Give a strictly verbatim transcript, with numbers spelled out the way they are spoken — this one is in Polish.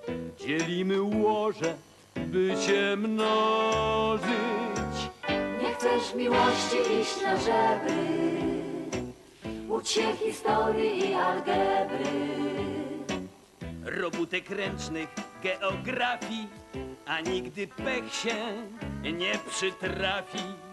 Dzielimy łoże, by się mnożyć. Nie chcesz miłości iść na żebry, ucz się historii i algebry. Robótek ręcznych, geografii, a nigdy pech się nie przytrafi.